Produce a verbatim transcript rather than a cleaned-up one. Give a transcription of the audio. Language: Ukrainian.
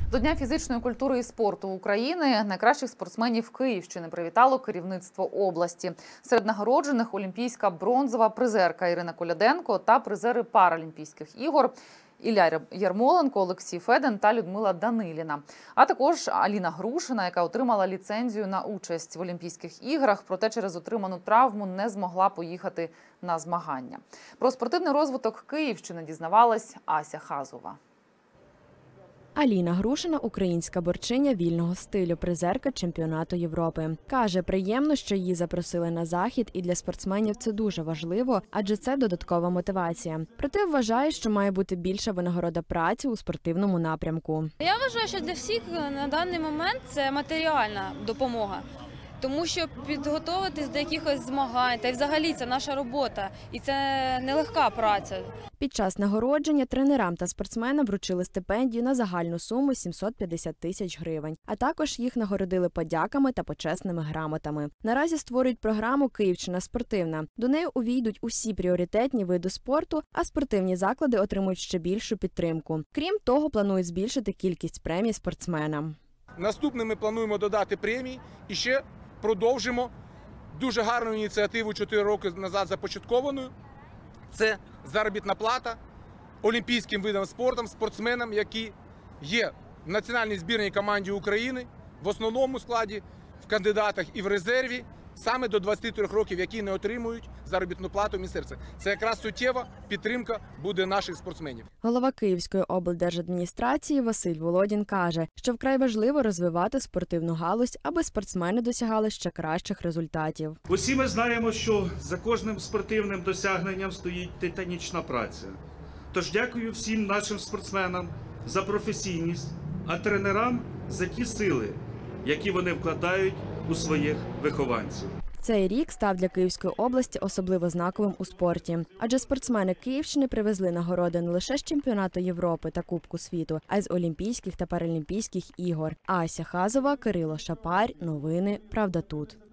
До Дня фізичної культури і спорту України найкращих спортсменів Київщини привітало керівництво області. Серед нагороджених – олімпійська бронзова призерка Ірина Коляденко та призери Паралімпійських ігор Ілля Ярмоленко, Олексій Федин та Людмила Даниліна. А також Аліна Грушина, яка отримала ліцензію на участь в Олімпійських іграх, проте через отриману травму не змогла поїхати на змагання. Про спортивний розвиток Київщини дізнавалась Ася Хазова. Аліна Грушина – українська борчиня вільного стилю, призерка чемпіонату Європи. Каже, приємно, що її запросили на захід, і для спортсменів це дуже важливо, адже це додаткова мотивація. Проте вважає, що має бути більша винагорода праці у спортивному напрямку. Я вважаю, що для всіх на даний момент це матеріальна допомога. Тому що підготуватись до якихось змагань, та й взагалі це наша робота, і це нелегка праця. Під час нагородження тренерам та спортсменам вручили стипендію на загальну суму сімсот п'ятдесят тисяч гривень, а також їх нагородили подяками та почесними грамотами. Наразі створюють програму «Київщина спортивна». До неї увійдуть усі пріоритетні види спорту, а спортивні заклади отримують ще більшу підтримку. Крім того, планують збільшити кількість премій спортсменам. Наступним ми плануємо додати премії і ще продовжимо дуже гарну ініціативу чотири роки назад започаткованою. Це заробітна плата олімпійським видам спорту, спортсменам, які є в національній збірній команді України, в основному складі, в кандидатах і в резерві, саме до двадцяти трьох років, які не отримують заробітну плату в міністерстві. Це якраз суттєва підтримка буде наших спортсменів. Голова Київської облдержадміністрації Василь Володін каже, що вкрай важливо розвивати спортивну галузь, аби спортсмени досягали ще кращих результатів. Усі ми знаємо, що за кожним спортивним досягненням стоїть титанічна праця. Тож дякую всім нашим спортсменам за професійність, а тренерам за ті сили, які вони вкладають у своїх вихованців. Цей рік став для Київської області особливо знаковим у спорті. Адже спортсмени Київщини привезли нагороди не лише з чемпіонату Європи та Кубку світу, а й з Олімпійських та Паралімпійських ігор. Ася Хазова, Кирило Шапарь. Новини «Правда тут».